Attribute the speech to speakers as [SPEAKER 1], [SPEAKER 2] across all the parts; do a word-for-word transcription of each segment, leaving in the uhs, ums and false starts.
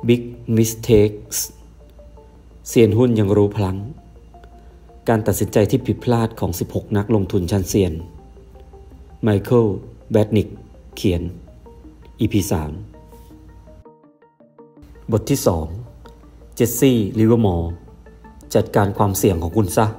[SPEAKER 1] Big Mistakes เซียนหุ้นยังรู้พลั้งการตัดสินใจที่ผิดพลาดของสิบหกนักลงทุนชั้นเซียนไมเคิล แบดนิกเขียน อี พี สาม บทที่สองเจสซี่ ลิเวอร์มอร์จัดการความเสี่ยงของคุณซะ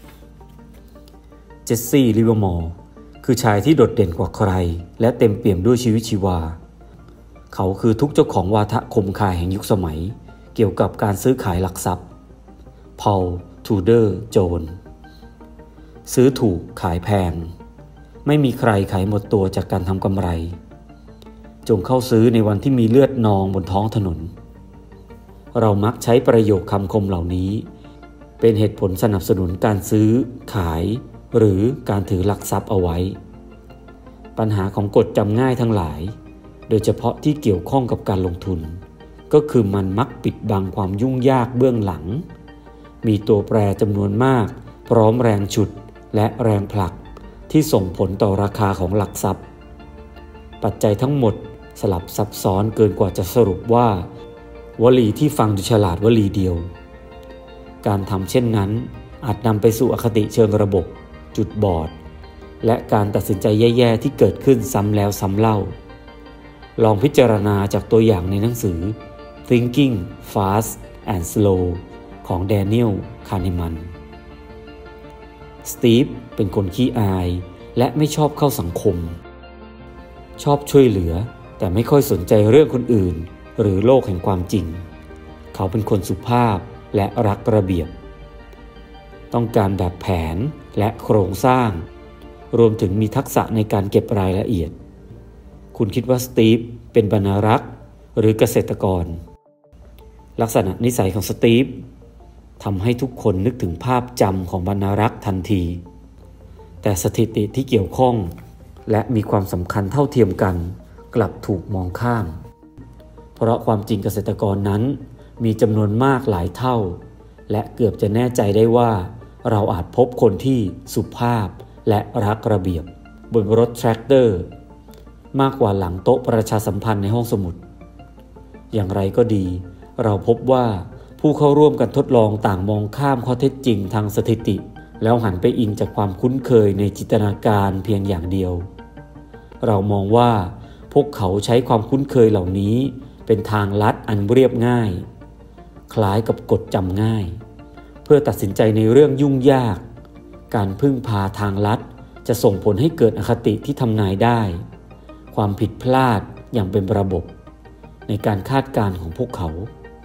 [SPEAKER 1] เจสซี่ ลิเวอร์มอร์คือชายที่โดดเด่นกว่าใครและเต็มเปี่ยมด้วยชีวิตชีวาเขาคือทุกเจ้าของวาทะคมคายแห่งยุคสมัยเกี่ยวกับการซื้อขายหลักทรัพย์พอล ทูเดอร์ โจนส์ซื้อถูกขายแพงไม่มีใครขายหมดตัวจากการทำกำไรจงเข้าซื้อในวันที่มีเลือดนองบนท้องถนนเรามักใช้ประโยคคำคมเหล่านี้เป็นเหตุผลสนับสนุนการซื้อขายหรือการถือหลักทรัพย์เอาไว้ปัญหาของกฎจำง่ายทั้งหลายโดยเฉพาะที่เกี่ยวข้องกับการลงทุนก็คือมันมักปิดบังความยุ่งยากเบื้องหลังมีตัวแปรจำนวนมากพร้อมแรงฉุดและแรงผลักที่ส่งผลต่อราคาของหลักทรัพย์ปัจจัยทั้งหมดสลับซับซ้อนเกินกว่าจะสรุปว่าวลีที่ฟังดูฉลาดวลีเดียวการทำเช่นนั้นอาจนำไปสู่อคติเชิงระบบจุดบอดและการตัดสินใจแย่ๆที่เกิดขึ้นซ้ำแล้วซ้ำเล่าลองพิจารณาจากตัวอย่างในหนังสือ Thinking Fast and Slow ของ Daniel Kahneman สตีฟเป็นคนขี้อายและไม่ชอบเข้าสังคมชอบช่วยเหลือแต่ไม่ค่อยสนใจเรื่องคนอื่นหรือโลกแห่งความจริงเขาเป็นคนสุภาพและรักระเบียบต้องการแบบแผนและโครงสร้างรวมถึงมีทักษะในการเก็บรายละเอียดคุณคิดว่าสตีฟเป็นบรรณารักษ์หรือเกษตรกรลักษณะนิสัยของสตีฟทำให้ทุกคนนึกถึงภาพจำของบรรณารักษ์ทันทีแต่สถิติที่เกี่ยวข้องและมีความสำคัญเท่าเทียมกันกลับถูกมองข้ามเพราะความจริงเกษตรกรนั้นมีจำนวนมากหลายเท่าและเกือบจะแน่ใจได้ว่าเราอาจพบคนที่สุภาพและรักระเบียบบนรถแทรกเตอร์มากกว่าหลังโต๊ะประชาสัมพันธ์ในห้องสมุดอย่างไรก็ดีเราพบว่าผู้เข้าร่วมกันทดลองต่างมองข้ามข้อเท็จจริงทางสถิติแล้วหันไปอิงจากความคุ้นเคยในจินตนาการเพียงอย่างเดียวเรามองว่าพวกเขาใช้ความคุ้นเคยเหล่านี้เป็นทางลัดอันเรียบง่ายคล้ายกับกฎจำง่ายเพื่อตัดสินใจในเรื่องยุ่งยากการพึ่งพาทางลัดจะส่งผลให้เกิดอคติที่ทำนายได้ความผิดพลาดอย่างเป็นระบบในการคาดการณ์ของพวกเขา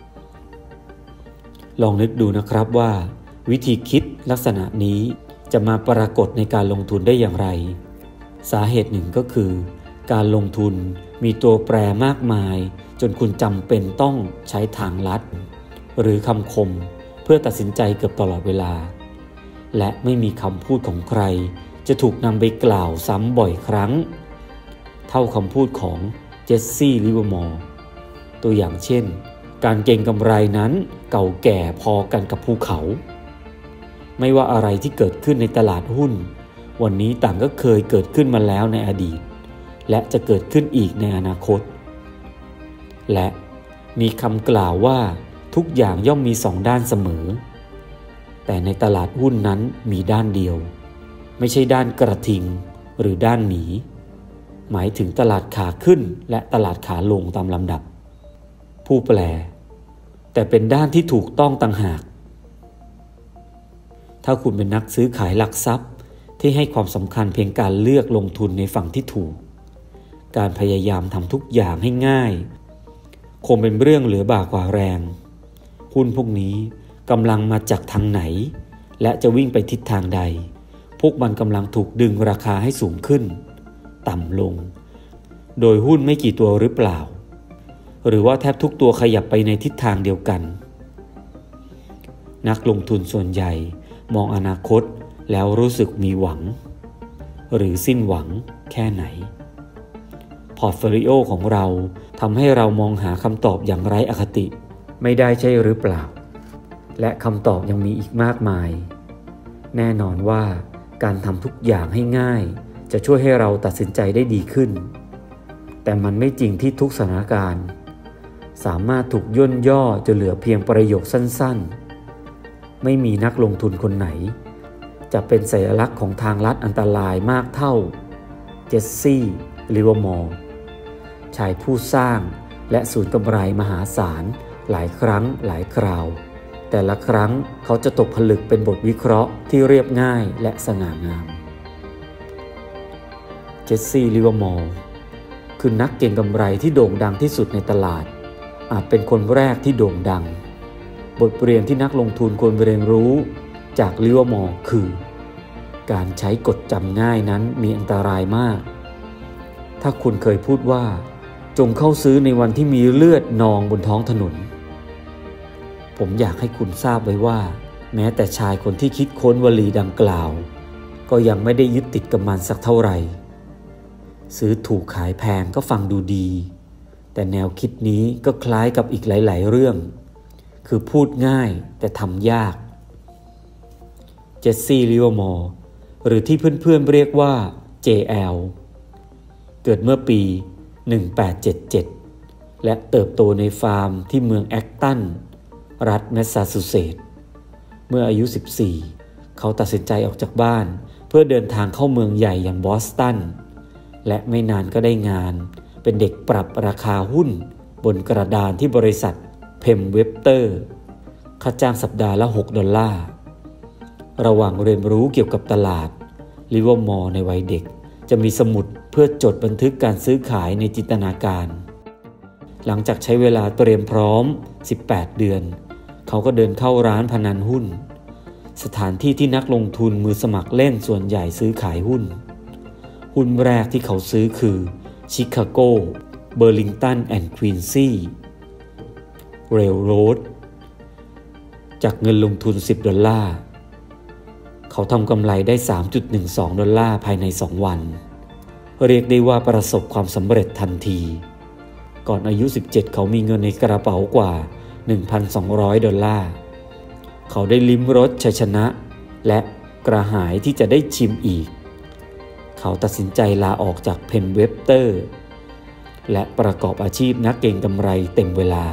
[SPEAKER 1] ลองนึกดูนะครับว่าวิธีคิดลักษณะนี้จะมาปรากฏในการลงทุนได้อย่างไรสาเหตุหนึ่งก็คือการลงทุนมีตัวแปรมากมายจนคุณจำเป็นต้องใช้ทางลัดหรือคำคมเพื่อตัดสินใจเกือบตลอดเวลาและไม่มีคำพูดของใครจะถูกนำไปกล่าวซ้ำบ่อยครั้งเท่าคำพูดของเจสซี่ ลิเวอร์มอร์ตัวอย่างเช่นการเก็งกำไรนั้นเก่าแก่พอกันกับภูเขาไม่ว่าอะไรที่เกิดขึ้นในตลาดหุ้นวันนี้ต่างก็เคยเกิดขึ้นมาแล้วในอดีตและจะเกิดขึ้นอีกในอนาคตและมีคำกล่าวว่าทุกอย่างย่อมมีสองด้านเสมอแต่ในตลาดหุ้นนั้นมีด้านเดียวไม่ใช่ด้านกระทิงหรือด้านหมีหมายถึงตลาดขาขึ้นและตลาดขาลงตามลำดับผู้แปลแต่เป็นด้านที่ถูกต้องต่างหากถ้าคุณเป็นนักซื้อขายหลักทรัพย์ที่ให้ความสำคัญเพียงการเลือกลงทุนในฝั่งที่ถูกการพยายามทำทุกอย่างให้ง่ายคงเป็นเรื่องเหลือบ่ากว่าแรงหุ้นพวกนี้กำลังมาจากทางไหนและจะวิ่งไปทิศทางใดพวกมันกำลังถูกดึงราคาให้สูงขึ้นต่ำลงโดยหุ้นไม่กี่ตัวหรือเปล่าหรือว่าแทบทุกตัวขยับไปในทิศทางเดียวกันนักลงทุนส่วนใหญ่มองอนาคตแล้วรู้สึกมีหวังหรือสิ้นหวังแค่ไหนพอร์ตโฟลิโอของเราทำให้เรามองหาคำตอบอย่างไร้อคติไม่ได้ใช่หรือเปล่าและคำตอบยังมีอีกมากมายแน่นอนว่าการทำทุกอย่างให้ง่ายจะช่วยให้เราตัดสินใจได้ดีขึ้นแต่มันไม่จริงที่ทุกสถานการณ์สามารถถูกย่นย่อจนเหลือเพียงประโยคสั้นๆไม่มีนักลงทุนคนไหนจะเป็นสัญลักษณ์ของทางลัดอันตรายมากเท่าเจสซี่ลิเวอร์มอร์ชายผู้สร้างและสูญกำไรมหาศาลหลายครั้งหลายคราวแต่ละครั้งเขาจะตกผลึกเป็นบทวิเคราะห์ที่เรียบง่ายและสง่างามเจสซี่ลิเวอร์มอร์คือนักเก็งกำไรที่โด่งดังที่สุดในตลาดอาจเป็นคนแรกที่โด่งดังบทเรียนที่นักลงทุนควรเรียนรู้จากลิเวอร์มอร์คือการใช้กฎจำง่ายนั้นมีอันตรายมากถ้าคุณเคยพูดว่าจงเข้าซื้อในวันที่มีเลือดนองบนท้องถนนผมอยากให้คุณทราบไว้ว่าแม้แต่ชายคนที่คิดค้นวลีดังกล่าวก็ยังไม่ได้ยึดติดกับมันสักเท่าไหร่ซื้อถูกขายแพงก็ฟังดูดีแต่แนวคิดนี้ก็คล้ายกับอีกหลายๆเรื่องคือพูดง่ายแต่ทำยากเจสซี่ลิเวอร์มอร์หรือที่เพื่อนๆเรียกว่า เจ แอล เกิดเมื่อปีหนึ่งพันแปดร้อยเจ็ดสิบเจ็ดและเติบโตในฟาร์มที่เมืองแอคตันรัฐแมสซาชูเซตส์เมื่ออายุสิบสี่เขาตัดสินใจออกจากบ้านเพื่อเดินทางเข้าเมืองใหญ่อย่างบอสตันและไม่นานก็ได้งานเป็นเด็กปรับราคาหุ้นบนกระดานที่บริษัทเพมเวบเตอร์ค่าจ้างสัปดาห์ละหกดอลลาร์ระหว่างเรียนรู้เกี่ยวกับตลาดลิเวอร์มอร์ในวัยเด็กจะมีสมุดเพื่อจดบันทึกการซื้อขายในจินตนาการหลังจากใช้เวลาเตรียมพร้อมสิบแปดเดือนเขาก็เดินเข้าร้านพนันหุ้นสถานที่ที่นักลงทุนมือสมัครเล่นส่วนใหญ่ซื้อขายหุ้นหุ้นแรกที่เขาซื้อคือชิคาโกเบอร์ลิงตันแอนด์ควีนซีเรลโรดจากเงินลงทุนสิบดอลลาร์เขาทำกำไรได้ สามจุดหนึ่งสอง ดอลลาร์ภายในสองวันเรียกได้ว่าประสบความสำเร็จทันทีก่อนอายุสิบเจ็ดเขามีเงินในกระเป๋ากว่า หนึ่งพันสองร้อย ดอลลาร์เขาได้ลิ้มรสชัยชนะและกระหายที่จะได้ชิมอีกเขาตัดสินใจลาออกจากเพนเวบเตอร์และประกอบอาชีพนักเก็งกำไรเต็มเวลา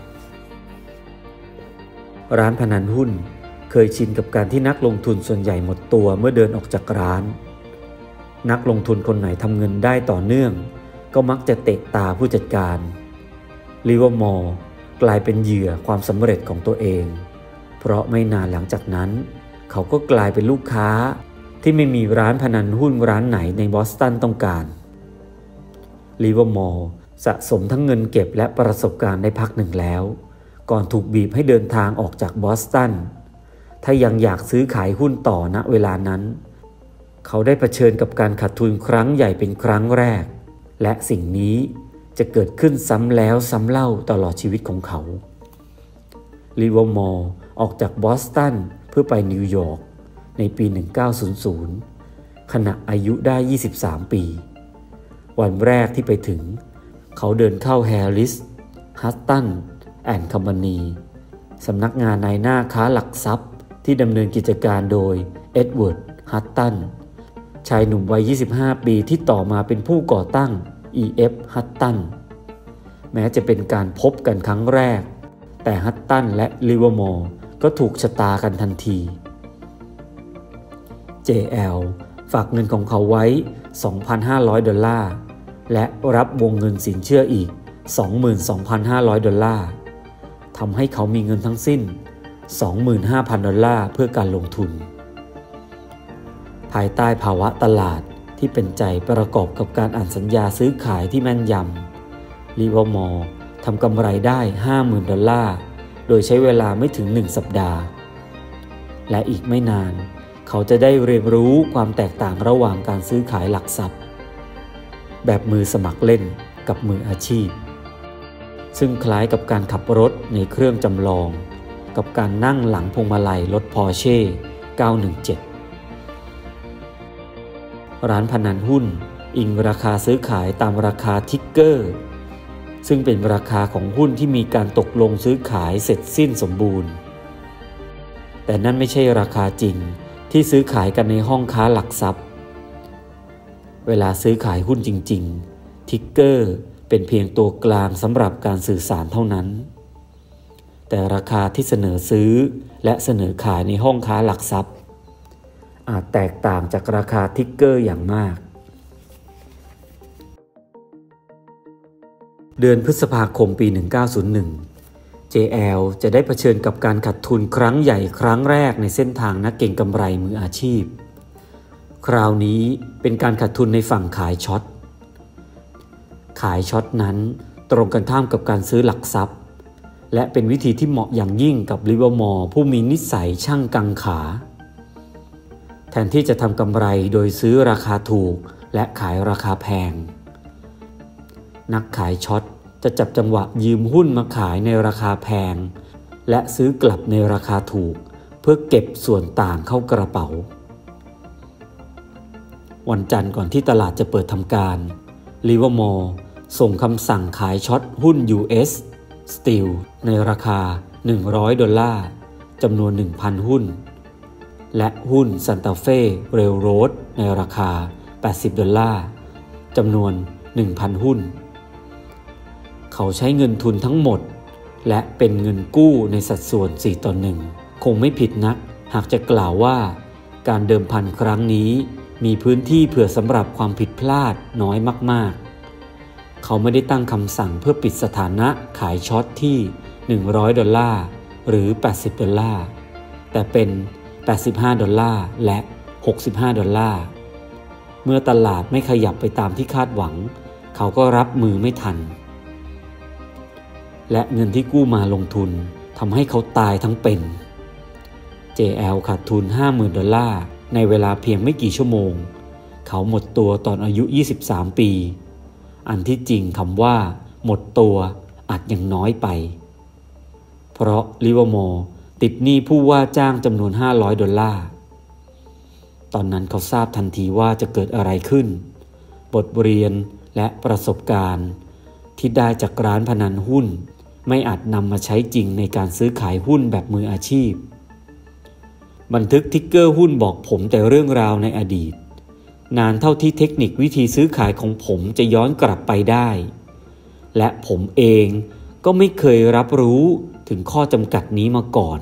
[SPEAKER 1] ร้านพนันหุ้นเคยชินกับการที่นักลงทุนส่วนใหญ่หมดตัวเมื่อเดินออกจากร้านนักลงทุนคนไหนทำเงินได้ต่อเนื่องก็มักจะเตะตาผู้จัดการลิเวอร์มอร์กลายเป็นเหยื่อความสำเร็จของตัวเองเพราะไม่นานหลังจากนั้นเขาก็กลายเป็นลูกค้าที่ไม่มีร้านพนันหุ้นร้านไหนในบอสตันต้องการลิเวอร์มอร์สะสมทั้งเงินเก็บและประสบการณ์ได้พักหนึ่งแล้วก่อนถูกบีบให้เดินทางออกจากบอสตันถ้ายังอยากซื้อขายหุ้นต่อณเวลานั้นเขาได้เผชิญกับการขาดทุนครั้งใหญ่เป็นครั้งแรกและสิ่งนี้จะเกิดขึ้นซ้ำแล้วซ้ำเล่าตลอดชีวิตของเขาลิเวอร์มอร์ออกจากบอสตันเพื่อไปนิวยอร์กในปีหนึ่งพันเก้าร้อยขณะอายุได้ยี่สิบสามปีวันแรกที่ไปถึงเขาเดินเข้าแฮร์ริสฮัตตันแอนด์คอมพานีสำนักงานนายหน้าค้าหลักทรัพย์ที่ดำเนินกิจการโดยเอ็ดเวิร์ดฮัตตันชายหนุ่มวัยยี่สิบห้าปีที่ต่อมาเป็นผู้ก่อตั้ง อี เอฟ ฮัตตันแม้จะเป็นการพบกันครั้งแรกแต่ฮัตตันและลิเวอร์มอร์ก็ถูกชะตากันทันที เจ แอล ฝากเงินของเขาไว้ สองพันห้าร้อย ดอลลาร์และรับวงเงินสินเชื่ออีก สองหมื่นสองพันห้าร้อย ดอลลาร์ทำให้เขามีเงินทั้งสิ้น สองหมื่นห้าพัน ดอลลาร์เพื่อการลงทุนภายใต้ภาวะตลาดที่เป็นใจประกอบกับการอ่านสัญญาซื้อขายที่แม่นยำลิเวอร์มอร์ทำกำไรได้ ห้าหมื่น ดอลลาร์โดยใช้เวลาไม่ถึงหนึ่งสัปดาห์และอีกไม่นานเขาจะได้เรียนรู้ความแตกต่างระหว่างการซื้อขายหลักทรัพย์แบบมือสมัครเล่นกับมืออาชีพซึ่งคล้ายกับการขับรถในเครื่องจำลองกับการนั่งหลังพวงมาลัยรถ Porsche เก้าหนึ่งเจ็ดร้านพนันหุ้นอิงราคาซื้อขายตามราคาทิกเกอร์ซึ่งเป็นราคาของหุ้นที่มีการตกลงซื้อขายเสร็จสิ้นสมบูรณ์แต่นั่นไม่ใช่ราคาจริงที่ซื้อขายกันในห้องค้าหลักทรัพย์เวลาซื้อขายหุ้นจริงๆทิกเกอร์เป็นเพียงตัวกลางสำหรับการสื่อสารเท่านั้นแต่ราคาที่เสนอซื้อและเสนอขายในห้องค้าหลักทรัพย์อาจแตกต่างจากราคาทิกเกอร์อย่างมากเดือนพฤษภาคมปีหนึ่งพันเก้าร้อยหนึ่ง เจ แอล จะได้เผชิญกับการขาดทุนครั้งใหญ่ครั้งแรกในเส้นทางนักเก็งกำไรมืออาชีพคราวนี้เป็นการขาดทุนในฝั่งขายช็อตขายช็อตนั้นตรงกันข้ามกับการซื้อหลักทรัพย์และเป็นวิธีที่เหมาะอย่างยิ่งกับลิเวอร์มอร์ผู้มีนิสัยช่างกังขาแทนที่จะทำกำไรโดยซื้อราคาถูกและขายราคาแพงนักขายช็อตจะจับจังหวะยืมหุ้นมาขายในราคาแพงและซื้อกลับในราคาถูกเพื่อเก็บส่วนต่างเข้ากระเป๋าวันจันทร์ก่อนที่ตลาดจะเปิดทำการลิเวอร์มอร์ส่งคำสั่งขายช็อตหุ้น ยู เอส Steel ในราคาหนึ่งร้อยดอลลาร์จำนวน หนึ่งพัน หุ้นและหุ้น Santa Fe Railroad ในราคาแปดสิบดอลลาร์จำนวน หนึ่งพัน หุ้นเขาใช้เงินทุนทั้งหมดและเป็นเงินกู้ในสัดส่วนสี่ต่อหนึ่งคงไม่ผิดนักหากจะกล่าวว่าการเดิมพันครั้งนี้มีพื้นที่เผื่อสำหรับความผิดพลาดน้อยมากๆเขาไม่ได้ตั้งคำสั่งเพื่อปิดสถานะขายช็อตที่หนึ่งร้อยดอลลาร์หรือแปดสิบดอลลาร์แต่เป็นแปดสิบห้าดอลลาร์และหกสิบห้าดอลลาร์เมื่อตลาดไม่ขยับไปตามที่คาดหวังเขาก็รับมือไม่ทันและเงินที่กู้มาลงทุนทำให้เขาตายทั้งเป็น เจ แอล ขาดทุน ห้าหมื่นดอลลาร์ในเวลาเพียงไม่กี่ชั่วโมงเขาหมดตัวตอนอายุยี่สิบสามปีอันที่จริงคำว่าหมดตัวอาจยังน้อยไปเพราะลิเวอร์มอร์ติดหนี้ผู้ว่าจ้างจำนวนห้าร้อยดอลลาร์ตอนนั้นเขาทราบทันทีว่าจะเกิดอะไรขึ้นบทเรียนและประสบการณ์ที่ได้จากร้านพนันหุ้นไม่อาจนำมาใช้จริงในการซื้อขายหุ้นแบบมืออาชีพบันทึกทิกเกอร์หุ้นบอกผมแต่เรื่องราวในอดีตนานเท่าที่เทคนิควิธีซื้อขายของผมจะย้อนกลับไปได้และผมเองก็ไม่เคยรับรู้ถึงข้อจำกัดนี้มาก่อน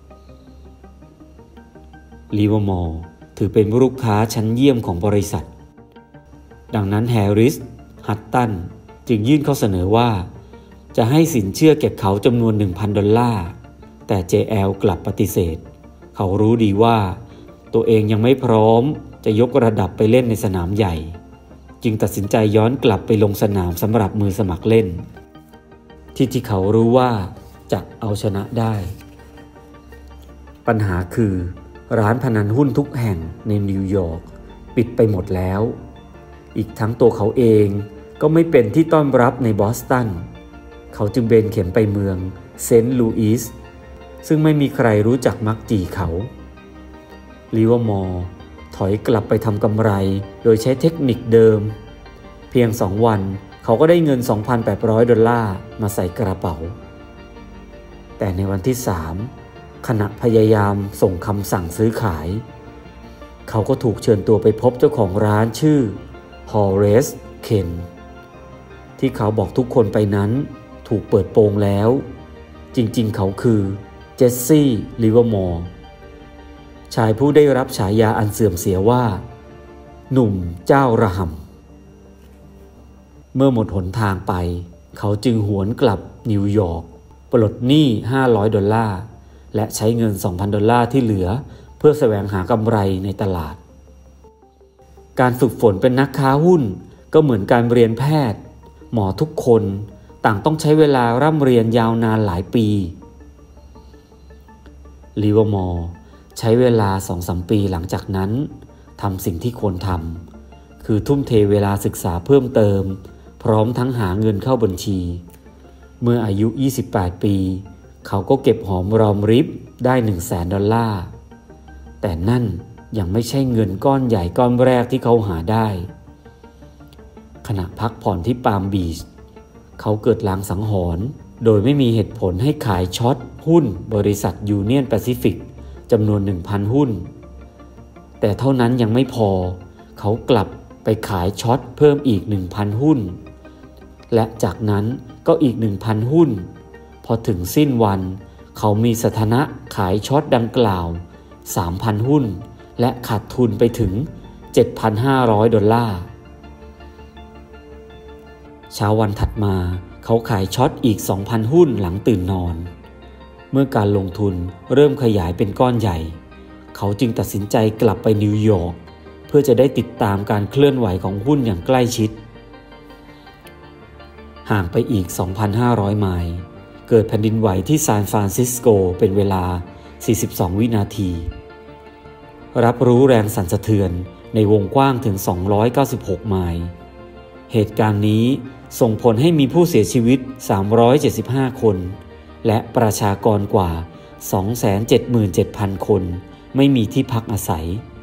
[SPEAKER 1] ลิเวอร์มอร์ถือเป็นลูกค้าชั้นเยี่ยมของบริษัทดังนั้นแฮร์ริส ฮัตตันจึงยื่นข้อเสนอว่าจะให้สินเชื่อแก่เขาจำนวน หนึ่งพัน ดอลลาร์แต่ เจ แอล กลับปฏิเสธเขารู้ดีว่าตัวเองยังไม่พร้อมจะยกระดับไปเล่นในสนามใหญ่จึงตัดสินใจย้อนกลับไปลงสนามสำหรับมือสมัครเล่นที่ที่เขารู้ว่าจะเอาชนะได้ปัญหาคือร้านพนันหุ้นทุกแห่งในนิวยอร์กปิดไปหมดแล้วอีกทั้งตัวเขาเองก็ไม่เป็นที่ต้อนรับในบอสตันเขาจึงเบนเข็มไปเมืองเซนต์ลูอิสซึ่งไม่มีใครรู้จักมักจีเขาลิเวอร์มอร์ถอยกลับไปทำกำไรโดยใช้เทคนิคเดิมเพียงสองวันเขาก็ได้เงิน สองพันแปดร้อย ดอลลาร์มาใส่กระเป๋าแต่ในวันที่สามขณะพยายามส่งคำสั่งซื้อขายเขาก็ถูกเชิญตัวไปพบเจ้าของร้านชื่อฮอเรซ เคนที่เขาบอกทุกคนไปนั้นถูกเปิดโปงแล้วจริงๆเขาคือเจสซี่ ลิเวอร์มอร์ชายผู้ได้รับฉายาอันเสื่อมเสียว่าหนุ่มเจ้าระห่ำเมื่อหมดหนทางไปเขาจึงหวนกลับนิวยอร์กปลดหนี้ห้าร้อยดอลลาร์และใช้เงิน สองพัน ดอลลาร์ที่เหลือเพื่อแสวงหากำไรในตลาดการฝึกฝนเป็นนักค้าหุ้นก็เหมือนการเรียนแพทย์หมอทุกคนต่างต้องใช้เวลาร่ำเรียนยาวนานหลายปีลิเวอร์มอร์ใช้เวลา สองถึงสาม ปีหลังจากนั้นทำสิ่งที่ควรทำคือทุ่มเทเวลาศึกษาเพิ่มเติมพร้อมทั้งหาเงินเข้าบัญชีเมื่ออายุยี่สิบแปดปีเขาก็เก็บหอมรอมริบได้ หนึ่งแสน ดอลลาร์แต่นั่นยังไม่ใช่เงินก้อนใหญ่ก้อนแรกที่เขาหาได้ขณะพักผ่อนที่ปาล์มบีชเขาเกิดลางสังหรณ์โดยไม่มีเหตุผลให้ขายช็อตหุ้นบริษัทยูเนียนแปซิฟิกจำนวน หนึ่งพัน หุ้นแต่เท่านั้นยังไม่พอเขากลับไปขายช็อตเพิ่มอีก หนึ่งพัน หุ้นและจากนั้นก็อีก หนึ่งพัน หุ้นพอถึงสิ้นวันเขามีสถานะขายช็อตดังกล่าว สามพัน หุ้นและขาดทุนไปถึง เจ็ดพันห้าร้อย ดอลลาร์เช้าวันถัดมาเขาขายช็อตอีก สองพัน หุ้นหลังตื่นนอนเมื่อการลงทุนเริ่มขยายเป็นก้อนใหญ่เขาจึงตัดสินใจกลับไปนิวยอร์กเพื่อจะได้ติดตามการเคลื่อนไหวของหุ้นอย่างใกล้ชิดห่างไปอีก สองพันห้าร้อย ไมล์เกิดแผ่นดินไหวที่ซานฟรานซิสโกเป็นเวลา สี่สิบสอง วินาทีรับรู้แรงสั่นสะเทือนในวงกว้างถึง สองร้อยเก้าสิบหก ไมล์เหตุการณ์นี้ส่งผลให้มีผู้เสียชีวิต สามร้อยเจ็ดสิบห้า คนและประชากรกว่า สองแสนเจ็ดหมื่นเจ็ดพัน คนไม่มีที่พักอาศัย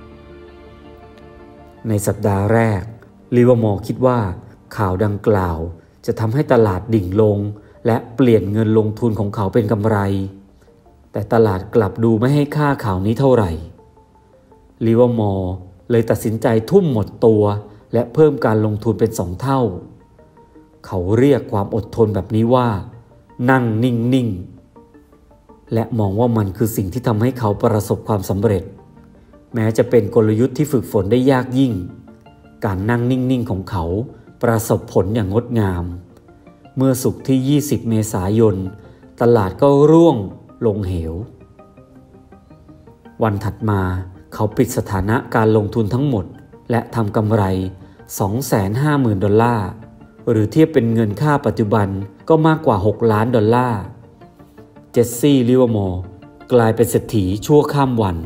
[SPEAKER 1] ในสัปดาห์แรกลิเวอร์มอร์คิดว่าข่าวดังกล่าวจะทำให้ตลาดดิ่งลงและเปลี่ยนเงินลงทุนของเขาเป็นกำไรแต่ตลาดกลับดูไม่ให้ค่าข่าวนี้เท่าไหร่ลิเวอร์มอร์เลยตัดสินใจทุ่มหมดตัวและเพิ่มการลงทุนเป็นสองเท่าเขาเรียกความอดทนแบบนี้ว่านั่งนิ่งๆและมองว่ามันคือสิ่งที่ทำให้เขาประสบความสำเร็จแม้จะเป็นกลยุทธ์ที่ฝึกฝนได้ยากยิ่งการนั่งนิ่งๆของเขาประสบผลอย่างงดงามเมื่อศุกร์ที่ยี่สิบเมษายนตลาดก็ร่วงลงเหววันถัดมาเขาปิดสถานะการลงทุนทั้งหมดและทำกำไร สองแสนห้าหมื่น ดอลลาร์หรือเทียบเป็นเงินค่าปัจจุบันก็มากกว่าหกล้านดอลลาร์เจสซี่ลิเวอร์มอร์กลายเป็นเศรษฐีชั่วข้ามวัน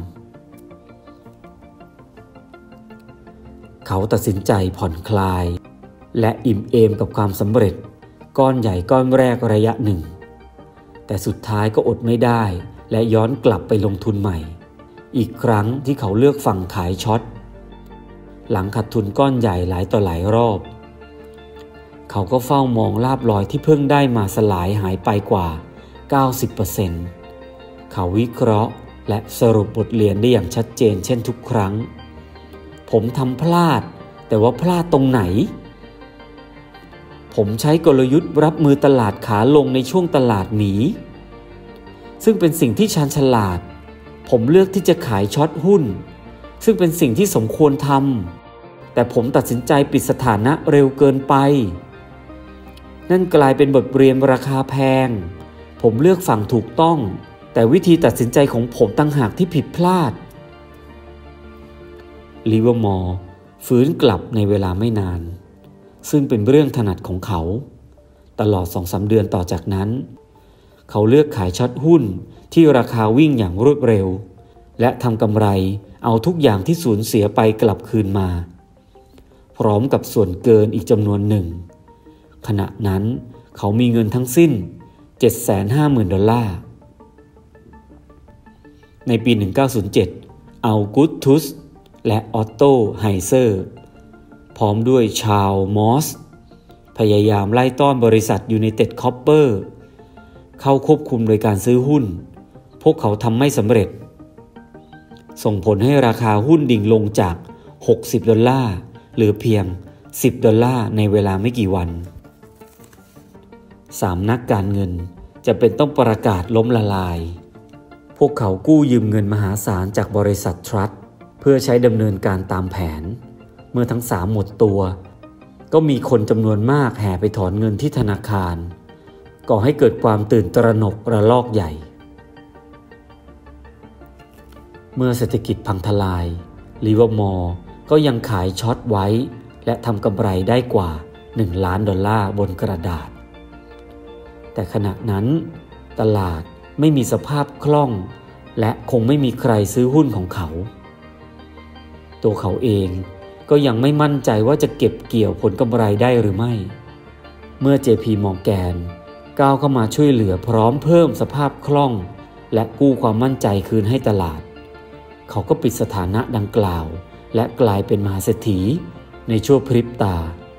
[SPEAKER 1] เขาตัดสินใจผ่อนคลายและอิ่มเอมกับความสำเร็จก้อนใหญ่ก้อนแรกระยะหนึ่งแต่สุดท้ายก็อดไม่ได้และย้อนกลับไปลงทุนใหม่อีกครั้งที่เขาเลือกฝั่งขายช็อตหลังขาดทุนก้อนใหญ่หลายต่อหลายรอบเขาก็เฝ้ามองลาภลอยที่เพิ่งได้มาสลายหายไปกว่า เก้าสิบเปอร์เซ็นต์ เขาวิเคราะห์และสรุปบทเรียนได้อย่างชัดเจนเช่นทุกครั้งผมทำพลาดแต่ว่าพลาดตรงไหนผมใช้กลยุทธ์รับมือตลาดขาลงในช่วงตลาดหนีซึ่งเป็นสิ่งที่ชาญฉลาดผมเลือกที่จะขายช็อตหุ้นซึ่งเป็นสิ่งที่สมควรทำแต่ผมตัดสินใจปิดสถานะเร็วเกินไปนั่นกลายเป็นบทเรียนราคาแพงผมเลือกฝั่งถูกต้องแต่วิธีตัดสินใจของผมต่างหากที่ผิดพลาดลิเวอร์มอร์ฟื้นกลับในเวลาไม่นานซึ่งเป็นเรื่องถนัดของเขาตลอด สองถึงสาม เดือนต่อจากนั้นเขาเลือกขายช็อตหุ้นที่ราคาวิ่งอย่างรวดเร็วและทำกำไรเอาทุกอย่างที่สูญเสียไปกลับคืนมาพร้อมกับส่วนเกินอีกจำนวนหนึ่งขณะนั้นเขามีเงินทั้งสิ้น เจ็ดแสนห้าหมื่น ดอลลาร์ในปี หนึ่งพันเก้าร้อยเจ็ดอัลกุตทุสและออตโตไฮเซอร์พร้อมด้วยชาร์ลส์มอสพยายามไล่ต้อนบริษัทยูไนเต็ดคอปเปอร์เข้าควบคุมโดยการซื้อหุ้นพวกเขาทำไม่สำเร็จส่งผลให้ราคาหุ้นดิ่งลงจากหกสิบดอลลาร์เหลือเพียงสิบดอลลาร์ในเวลาไม่กี่วันสามนักการเงินจะเป็นต้องประกาศล้มละลายพวกเขากู้ยืมเงินมหาศาลจากบริษัททรัสต์เพื่อใช้ดำเนินการตามแผนเมื่อทั้งสามหมดตัวก็มีคนจำนวนมากแห่ไปถอนเงินที่ธนาคารก่อให้เกิดความตื่นตระหนกระลอกใหญ่เมื่อเศรษฐกิจพังทลายลิเวอร์มอร์ก็ยังขายช็อตไว้และทำกำไรได้กว่าหนึ่งล้านดอลลาร์บนกระดาษแต่ขณะนั้นตลาดไม่มีสภาพคล่องและคงไม่มีใครซื้อหุ้นของเขาตัวเขาเองก็ยังไม่มั่นใจว่าจะเก็บเกี่ยวผลกำไรได้หรือไม่เมื่อ เจ พี Morgan ก้าวเข้ามาช่วยเหลือพร้อมเพิ่มสภาพคล่องและกู้ความมั่นใจคืนให้ตลาดเขาก็ปิดสถานะดังกล่าวและกลายเป็นมหาเศรษฐีในชั่วพริบตา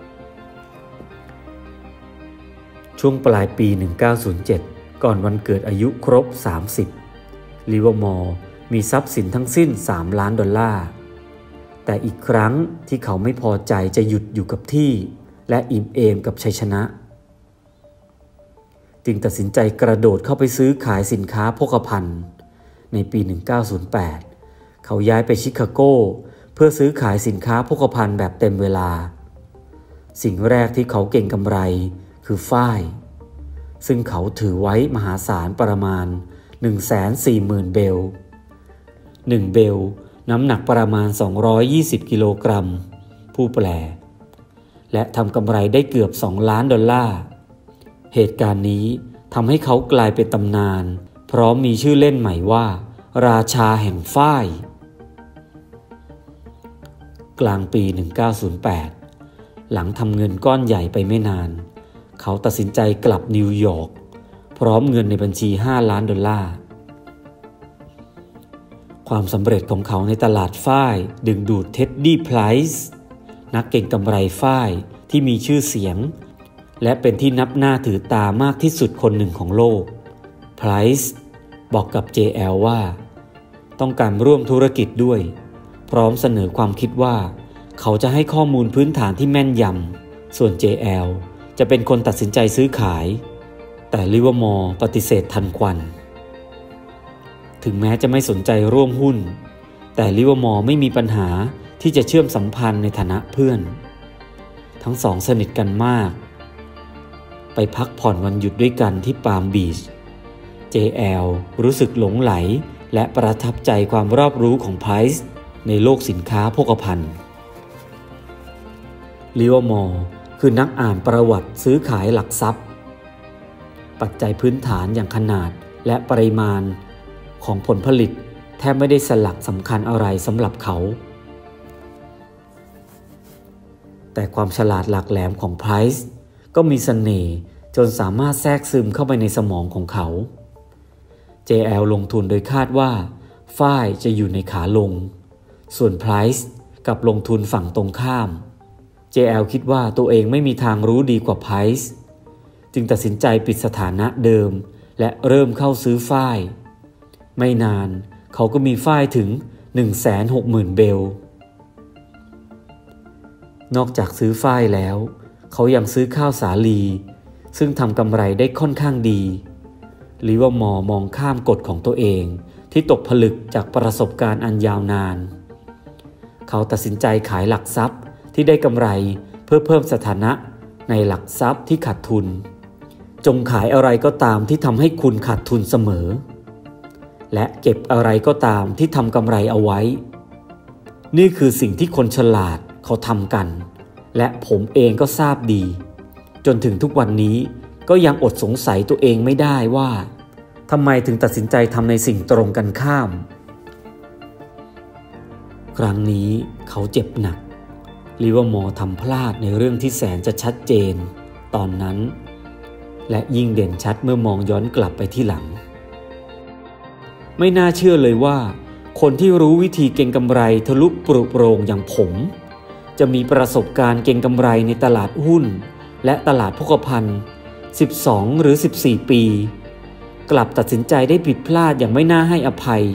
[SPEAKER 1] ช่วงปลายปี หนึ่งพันเก้าร้อยเจ็ด ก่อนวันเกิดอายุครบ สามสิบ ลิเวอร์มอร์มีทรัพย์สินทั้งสิ้น สามล้านดอลลาร์แต่อีกครั้งที่เขาไม่พอใจจะหยุดอยู่กับที่และอิ่มเอมกับชัยชนะจึงตัดสินใจกระโดดเข้าไปซื้อขายสินค้าโภคภัณฑ์ในปี หนึ่งเก้าศูนย์แปด เขาย้ายไปชิคาโกเพื่อซื้อขายสินค้าโภคภัณฑ์แบบเต็มเวลาสิ่งแรกที่เขาเก่งกำไรคือฝ้ายซึ่งเขาถือไว้มหาศาลประมาณ หนึ่งแสนสี่หมื่น เบลหนึ่งเบลน้ำหนักประมาณสองร้อยยี่สิบกิโลกรัมผู้แปลและทำกำไรได้เกือบสองล้านดอลลาร์เหตุการณ์นี้ทำให้เขากลายเป็นตำนานพร้อมมีชื่อเล่นใหม่ว่าราชาแห่งฝ้ายกลางปี หนึ่งเก้าศูนย์แปด หลังทำเงินก้อนใหญ่ไปไม่นานเขาตัดสินใจกลับนิวยอร์กพร้อมเงินในบัญชีห้าล้านดอลลาร์ความสำเร็จของเขาในตลาดฝ้ายดึงดูดเท็ดดี้ไพรซ์นักเก็งกำไรฝ้ายที่มีชื่อเสียงและเป็นที่นับหน้าถือตามากที่สุดคนหนึ่งของโลกไพรซ์บอกกับ เจ แอล ว่าต้องการร่วมธุรกิจด้วยพร้อมเสนอความคิดว่าเขาจะให้ข้อมูลพื้นฐานที่แม่นยำส่วน เจ แอล จะเป็นคนตัดสินใจซื้อขายแต่ลิเวอร์มอร์ปฏิเสธทันควันถึงแม้จะไม่สนใจร่วมหุ้นแต่ลิเวอร์มอร์ไม่มีปัญหาที่จะเชื่อมสัมพันธ์ในฐานะเพื่อนทั้งสองสนิทกันมากไปพักผ่อนวันหยุดด้วยกันที่ปาล์มบีช เจ แอล รู้สึกหลงไหลและประทับใจความรอบรู้ของไพรซ์ในโลกสินค้าโภคภัณฑ์ลิเวอร์มอร์คือนักอ่านประวัติซื้อขายหลักทรัพย์ปัจจัยพื้นฐานอย่างขนาดและปริมาณของผลผลิตแทบไม่ได้สลักสำคัญอะไรสำหรับเขาแต่ความฉลาดหลักแหลมของไพรซ์ก็มีเสน่ห์จนสามารถแทรกซึมเข้าไปในสมองของเขา เจ แอล ลงทุนโดยคาดว่าฝ้ายจะอยู่ในขาลงส่วนไพรซ์กับลงทุนฝั่งตรงข้าม เจ แอล คิดว่าตัวเองไม่มีทางรู้ดีกว่าไพรซ์จึงตัดสินใจปิดสถานะเดิมและเริ่มเข้าซื้อฝ้ายไม่นานเขาก็มีฝ้ายถึง หนึ่งแสนหกหมื่น เบลนอกจากซื้อฝ้ายแล้วเขายังซื้อข้าวสาลีซึ่งทำกำไรได้ค่อนข้างดีลิเวอร์มอร์มองข้ามกฎของตัวเองที่ตกผลึกจากประสบการณ์อันยาวนานเขาตัดสินใจขายหลักทรัพย์ที่ได้กำไรเพื่อเพิ่มสถานะในหลักทรัพย์ที่ขาดทุนจงขายอะไรก็ตามที่ทำให้คุณขาดทุนเสมอและเก็บอะไรก็ตามที่ทำกำไรเอาไว้นี่คือสิ่งที่คนฉลาดเขาทำกันและผมเองก็ทราบดีจนถึงทุกวันนี้ก็ยังอดสงสัยตัวเองไม่ได้ว่าทำไมถึงตัดสินใจทำในสิ่งตรงกันข้ามครั้งนี้เขาเจ็บหนักลิเวอร์มอร์ทำพลาดในเรื่องที่แสนจะชัดเจนตอนนั้นและยิ่งเด่นชัดเมื่อมองย้อนกลับไปที่หลังไม่น่าเชื่อเลยว่าคนที่รู้วิธีเก็งกำไรทะลุปรุโปรงอย่างผมจะมีประสบการณ์เก็งกำไรในตลาดหุ้นและตลาดโภคภัณฑ์สิบสองหรือสิบสี่ปีกลับตัดสินใจได้ผิดพลาดอย่างไม่น่าให้อภัย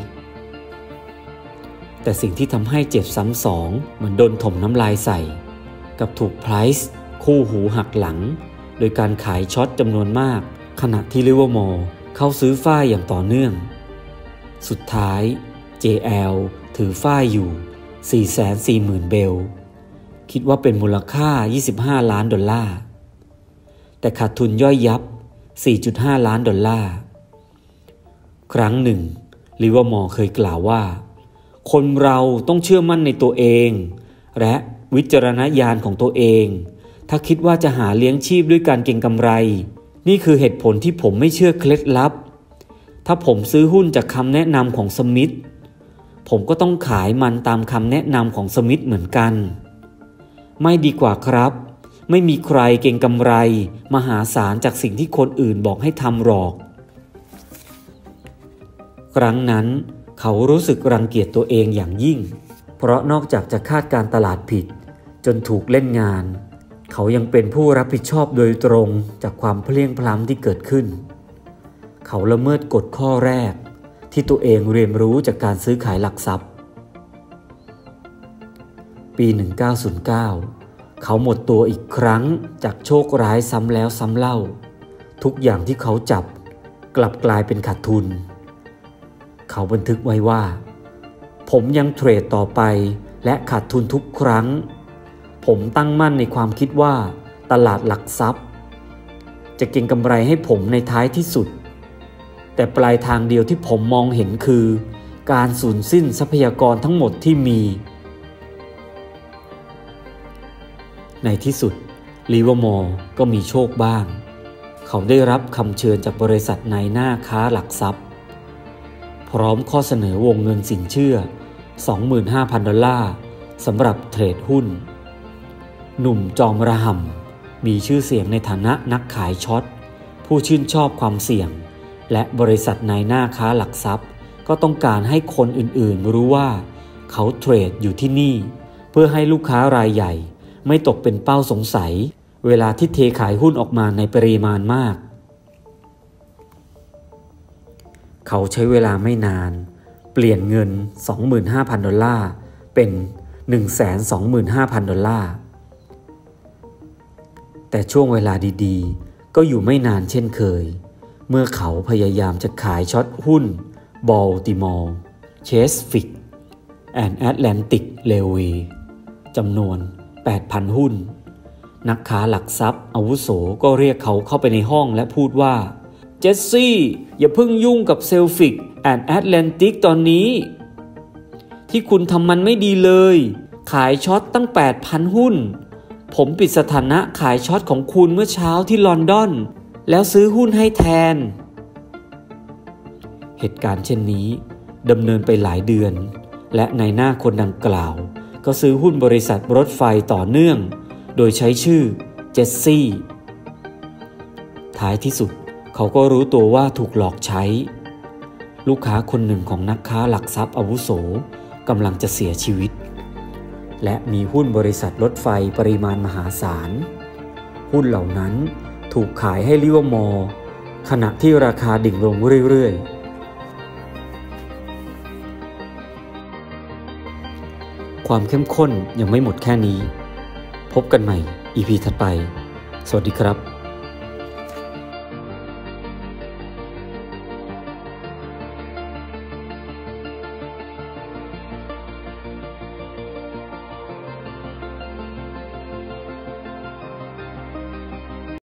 [SPEAKER 1] แต่สิ่งที่ทำให้เจ็บซ้ำสองเหมือนโดนถมน้ำลายใส่กับถูกไพรซ์คู่หูหักหลังโดยการขายช็อตจำนวนมากขณะที่ลิเวอร์มอร์เข้าซื้อฝ้ายอย่างต่อเนื่องสุดท้าย เจ แอล ถือฝ้ายอยู่ สี่แสนสี่หมื่น เบลคิดว่าเป็นมูลค่ายี่สิบห้าล้านดอลลาร์แต่ขาดทุนย่อยยับ สี่จุดห้าล้านดอลลาร์ครั้งหนึ่งลิเวอร์มอร์เคยกล่าวว่าคนเราต้องเชื่อมั่นในตัวเองและวิจารณญาณของตัวเองถ้าคิดว่าจะหาเลี้ยงชีพด้วยการเก็งกำไรนี่คือเหตุผลที่ผมไม่เชื่อเคล็ดลับถ้าผมซื้อหุ้นจากคำแนะนำของสมิธผมก็ต้องขายมันตามคำแนะนำของสมิธเหมือนกันไม่ดีกว่าครับไม่มีใครเก็งกำไรมหาศาลจากสิ่งที่คนอื่นบอกให้ทำหรอกครั้งนั้นเขารู้สึกรังเกียจตัวเองอย่างยิ่งเพราะนอกจากจะคาดการตลาดผิดจนถูกเล่นงานเขายังเป็นผู้รับผิดชอบโดยตรงจากความเพลี้ยงพล้ำที่เกิดขึ้นเขาละเมิดกฎข้อแรกที่ตัวเองเรียนรู้จากการซื้อขายหลักทรัพย์ปี หนึ่งเก้าศูนย์เก้า เขาหมดตัวอีกครั้งจากโชคร้ายซ้ำแล้วซ้ำเล่าทุกอย่างที่เขาจับกลับกลายเป็นขาดทุนเขาบันทึกไว้ว่าผมยังเทรดต่อไปและขาดทุนทุกครั้งผมตั้งมั่นในความคิดว่าตลาดหลักทรัพย์จะเก็งกำไรให้ผมในท้ายที่สุดแต่ปลายทางเดียวที่ผมมองเห็นคือการสูญสิ้นทรัพยากรทั้งหมดที่มีในที่สุดลิเวอร์มอร์ก็มีโชคบ้างเขาได้รับคำเชิญจากบริษัทนายหน้าค้าหลักทรัพย์พร้อมข้อเสนอวงเงินสินเชื่อ สองหมื่นห้าพัน ดอลลาร์สำหรับเทรดหุ้นหนุ่มจอมระห่ำมีชื่อเสียงในฐานะนักขายช็อตผู้ชื่นชอบความเสี่ยงและบริษัทนายหน้าค้าหลักทรัพย์ก็ต้องการให้คนอื่นๆรู้ว่าเขาเทรดอยู่ที่นี่เพื่อให้ลูกค้ารายใหญ่ไม่ตกเป็นเป้าสงสัยเวลาที่เทขายหุ้นออกมาในปริมาณมากเขาใช้เวลาไม่นานเปลี่ยนเงิน สองหมื่นห้าพัน ดอลลาร์เป็น หนึ่งแสนสองหมื่นห้าพัน ดอลลาร์แต่ช่วงเวลาดีๆก็อยู่ไม่นานเช่นเคยเมื่อเขาพยายามจะขายช็อตหุ้นบอลติมอร์เชสฟิกแอนด์แอตแลนติกเรลเวย์จำนวน แปดพัน หุ้นนักค้าหลักทรัพย์อาวุโสก็เรียกเขาเข้าไปในห้องและพูดว่าเจสซี่อย่าเพิ่งยุ่งกับเซลฟิกแอนด์แอตแลนติกตอนนี้ที่คุณทำมันไม่ดีเลยขายช็อตตั้ง แปดพัน หุ้นผมปิดสถานะขายช็อตของคุณเมื่อเช้าที่ลอนดอนแล้วซื้อหุ้นให้แทนเหตุการณ์เช่นนี้ดำเนินไปหลายเดือนและนายหน้าคนดังกล่าวก็ซื้อหุ้นบริษัทรถไฟต่อเนื่องโดยใช้ชื่อเจสซี่ท้ายที่สุดเขาก็รู้ตัวว่าถูกหลอกใช้ลูกค้าคนหนึ่งของนักค้าหลักทรัพย์อาวุโสกำลังจะเสียชีวิตและมีหุ้นบริษัทรถไฟปริมาณมหาศาลหุ้นเหล่านั้นถูกขายให้ลิเวอร์มอร์ขณะที่ราคาดิ่งลงเรื่อยๆความเข้มข้นยังไม่หมดแค่นี้พบกันใหม่ อี พี ถัดไปสวัสดีครับ